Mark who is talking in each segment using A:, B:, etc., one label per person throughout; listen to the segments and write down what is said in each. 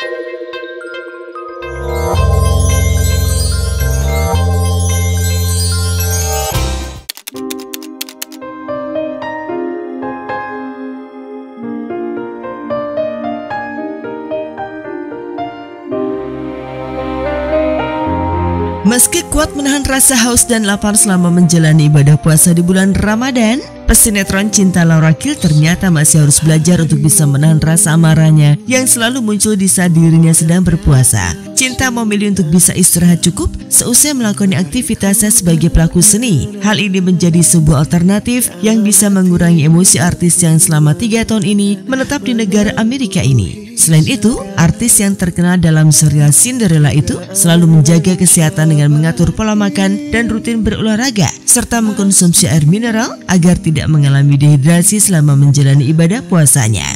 A: Meski kuat menahan rasa haus dan lapar selama menjalani ibadah puasa di bulan Ramadan, pesinetron Cinta Laura Kiel ternyata masih harus belajar untuk bisa menahan rasa amarahnya yang selalu muncul di saat dirinya sedang berpuasa. Cinta memilih untuk bisa istirahat cukup seusai melakoni aktivitasnya sebagai pelaku seni. Hal ini menjadi sebuah alternatif yang bisa mengurangi emosi artis yang selama 3 tahun ini menetap di negara Amerika ini. Selain itu, artis yang terkenal dalam serial Cinderella itu selalu menjaga kesehatan dengan mengatur pola makan dan rutin berolahraga, serta mengkonsumsi air mineral agar tidak mengalami dehidrasi selama menjalani ibadah puasanya.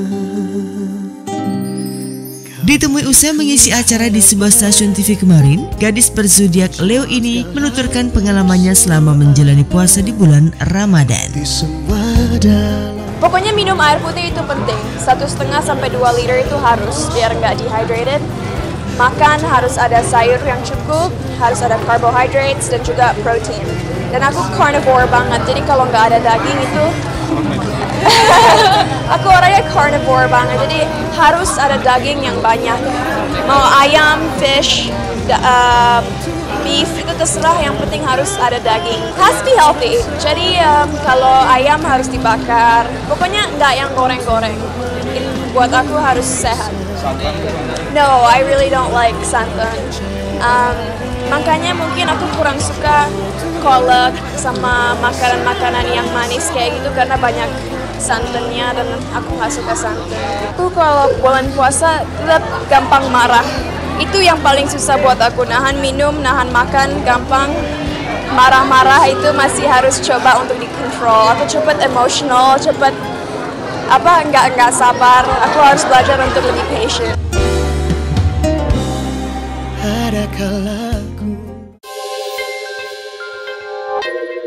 A: Ditemui usai mengisi acara di sebuah stasiun TV kemarin, gadis berzodiak Leo ini menuturkan pengalamannya selama menjalani puasa di bulan Ramadan.
B: Pokoknya minum air putih itu penting, 1,5 sampai 2 liter itu harus biar nggak dehydrated. Makan harus ada sayur yang cukup, harus ada carbohydrates dan juga protein. Dan aku carnivore banget, jadi kalau nggak ada daging itu aku orangnya carnivore banget, jadi harus ada daging yang banyak. Mau ayam, fish, beef itu terserah, yang penting harus ada daging. Has to be healthy. Jadi kalau ayam harus dibakar. Pokoknya nggak yang goreng-goreng. Buat aku harus sehat. No, I really don't like santan. Makanya mungkin aku kurang suka kolak sama makanan-makanan yang manis kayak gitu karena banyak santannya dan aku nggak suka santan. Aku kalau bulan puasa tetap gampang marah. Itu yang paling susah buat aku, nahan minum, nahan makan, gampang. Marah-marah itu masih harus coba untuk dikontrol. Aku cepat emosional, cepat nggak sabar. Aku harus belajar untuk lebih patient. Ada kalaku